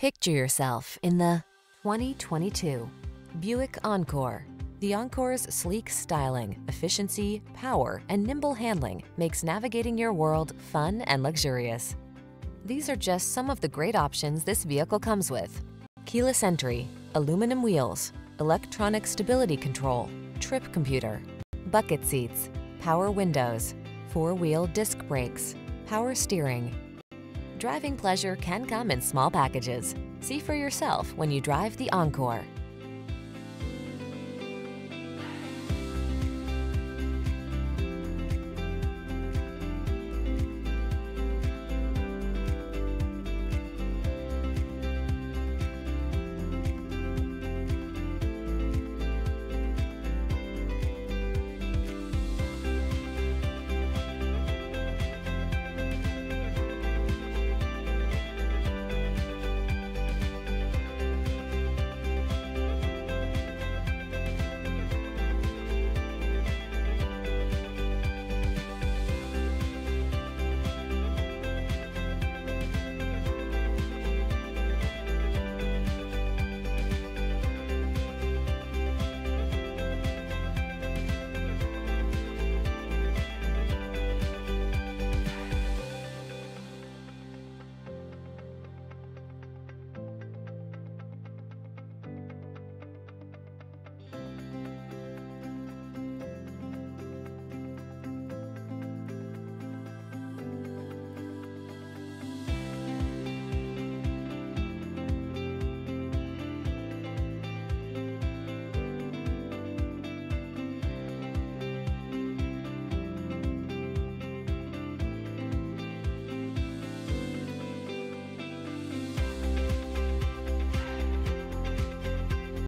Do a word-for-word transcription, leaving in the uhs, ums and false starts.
Picture yourself in the twenty twenty-two Buick Encore. The Encore's sleek styling, efficiency, power, and nimble handling makes navigating your world fun and luxurious. These are just some of the great options this vehicle comes with: keyless entry, aluminum wheels, electronic stability control, trip computer, bucket seats, power windows, four-wheel disc brakes, power steering. Driving pleasure can come in small packages. See for yourself when you drive the Encore.